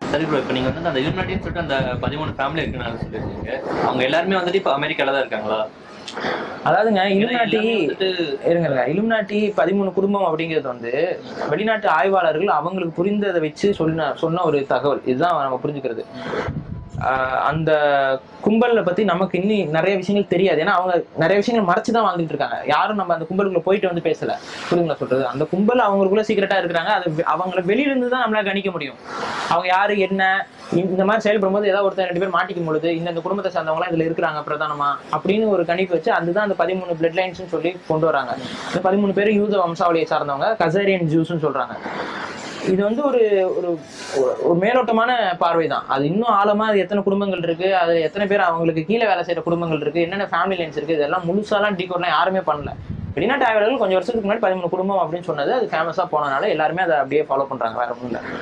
சரி ப்ரோ, இப்போ நீங்கள் வந்து அந்த இலுமினாட்டின்னு சொல்லிட்டு அந்த 13 ஃபேமிலி இருக்குன்னு சொல்லியிருக்கீங்க. அவங்க எல்லாருமே வந்துட்டு இப்போ அமெரிக்கால தான் இருக்காங்களா? அதாவதுங்க ஏன்னா இலுமினாட்டி எல்லாமே வந்துட்டு இருங்க, இலுமினாட்டி 13 குடும்பம் அப்படிங்கிறது வந்து வெளிநாட்டு ஆய்வாளர்கள் அவங்களுக்கு புரிந்ததை வச்சு சொன்ன ஒரு தகவல். இதுதான் நம்ம புரிஞ்சுக்கிறது. அந்த கும்பலை பத்தி நமக்கு இன்னும் நிறைய விஷயங்கள் தெரியாது. ஏன்னா அவங்க நிறைய விஷயங்கள் மறைச்சுதான் வாழ்ந்துட்டு இருக்காங்க. யாரும் நம்ம அந்த கும்பலுக்குள்ள போயிட்டு வந்து பேசல. புரியுங்களா சொல்றது? அந்த கும்பல் அவங்களுக்குள்ள சீக்கிரட்டா இருக்கிறாங்க. அது அவங்களை வெளியில இருந்து தான் நம்மளால கணிக்க முடியும். அவங்க யாரு என்ன இந்த மாதிரி செயல்படும் போது ஏதாவது ஒருத்தர் 2 பேர் மாட்டிக்கும் பொழுது இந்த குடும்பத்தை சார்ந்தவங்க இதுல இருக்கிறாங்க பிரதானமா அப்படின்னு ஒரு கணிப்பு வச்சு அதுதான் அந்த 13 பிளட் லைன்ஸ் சொல்லி கொண்டு வராங்க. இந்த 13 பேரும் யூத வம்சாவளியை சார்ந்தவங்க, கசேரியன் ஜூஸ்ன்னு சொல்றாங்க. இது வந்து ஒரு ஒரு மேலோட்டமான பார்வை தான். அது இன்னும் ஆழமா அது எத்தனை குடும்பங்கள் இருக்கு, அது எத்தனை பேர் அவங்களுக்கு கீழே வேலை செய்யற குடும்பங்கள் இருக்கு, என்னென்ன ஃபேமிலி லைன்ஸ் இருக்கு, இதெல்லாம் முழுசாலாம் டீகோட்லாம் யாருமே பண்ணல. வெளிநாட்டு ஆய்வாளர்கள் கொஞ்சம் வருஷத்துக்கு முன்னாடி 13 குடும்பம் அப்படின்னு சொன்னது அது ஃபேமஸா போனதுனால எல்லாருமே அதை அப்படியே ஃபாலோ பண்றாங்க. வேற ஒன்றும் இல்லை.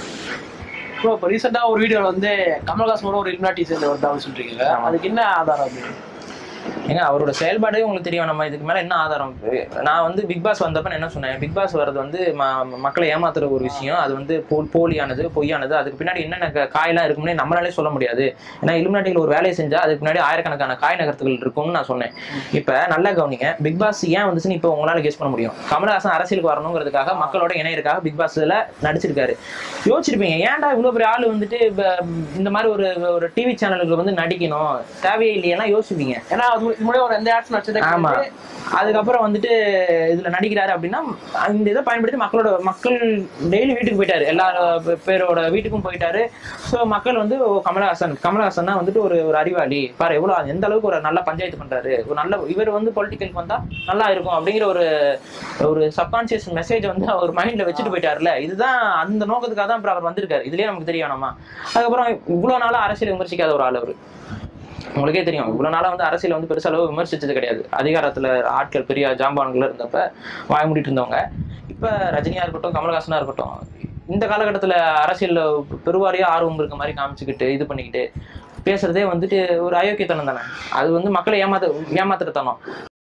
இப்போ ரீசெண்டா ஒரு வீடியோல வந்து கமல்ஹாசனோட ஒரு இலுமினாட்டி சேர்ந்து வருதான்னு சொல்றீங்க. அதுக்கு என்ன ஆதாரம் அது? ஏங்க அவரோட செயல்பாடே உங்களுக்கு தெரியும். நம்ம இதுக்கு மேல என்ன ஆதாரம்? நான் வந்து பிக் பாஸ் வந்தப்ப என்ன சொன்னேன், பிக் பாஸ் வர்றது வந்து மக்களை ஏமாத்துற ஒரு விஷயம். அது வந்து போலியானது, பொய்யானது. அதுக்கு பின்னாடி என்னென்ன காயெல்லாம் இருக்கும்னே நம்மளாலே சொல்ல முடியாது. ஏன்னா இலுமினாட்டிகள் ஒரு வேலையை செஞ்சா அதுக்கு முன்னாடி ஆயிரக்கணக்கான காய் நகர்த்துகள் இருக்கும்னு நான் சொன்னேன். இப்ப நல்லா கவனிங்க, பிக் பாஸ் ஏன் வந்துச்சுன்னு இப்ப உங்களால கெஸ் பண்ண முடியும். கமல்ஹாசன் அரசியலுக்கு வரணுங்கிறதுக்காக, மக்களோட இணையறதுக்காக பிக் பாஸ்ல நடிச்சிருக்காரு. யோசிச்சிருப்பீங்க, ஏன்டா இவ்வளவு பெரிய ஆளு வந்துட்டு இந்த மாதிரி ஒரு டிவி சேனலுக்கு வந்து நடிக்கணும், தேவையே இல்லையா யோசிப்பீங்க. ஏன்னா முன்னாடி ஒரு எந்த ஆட்ஸ் நடிச்சது. ஆமா. அதுக்கப்புறம் வந்துட்டு இதுல நடிக்கிறாரு அப்படின்னா இந்த இதை பயன்படுத்தி மக்கள் டெய்லி வீட்டுக்கு போயிட்டாரு, எல்லா பேரோட வீட்டுக்கும் போயிட்டாரு. ஸோ மக்கள் வந்து கமல்ஹாசன் தான் வந்துட்டு ஒரு அறிவாளி பாரு, எவ்வளவு எந்த அளவுக்கு ஒரு நல்ல பஞ்சாயத்து பண்றாரு, ஒரு நல்ல இவர் வந்து பொலிட்டிக்கலுக்கு வந்தா நல்லா இருக்கும் அப்படிங்கிற ஒரு சப்கான்சியஸ் மெசேஜ் வந்து அவர் மைண்ட்ல வச்சுட்டு போயிட்டாருல. இதுதான் அந்த நோக்கத்துக்காக தான் அவர் வந்திருக்காரு. இதுலயே நமக்கு தெரிய வேணாமா? அதுக்கப்புறம் இவ்வளவு நாளா அரசியல் விமர்சிக்காத ஒரு ஆள் அவரு. உங்களுக்கே தெரியும், இவ்வளவு நாளா வந்து அரசியல் வந்து பெருசளவு விமர்சிச்சது கிடையாது. அதிகாரத்துல ஆட்கள் பெரிய ஜாம்பான்கள் இருந்தப்ப வாய மூடிட்டு இருந்தவங்க. இப்ப ரஜினியா இருக்கட்டும், கமல்ஹாசனா இருக்கட்டும், இந்த காலகட்டத்துல அரசியல்ல பெருவாரியா ஆர்வம் இருக்க மாதிரி காமிச்சுக்கிட்டு இது பண்ணிக்கிட்டு பேசுறதே வந்துட்டு ஒரு அயோக்கியத்தனம் தானே. அது வந்து மக்களை ஏமாத்துறத்தனம்.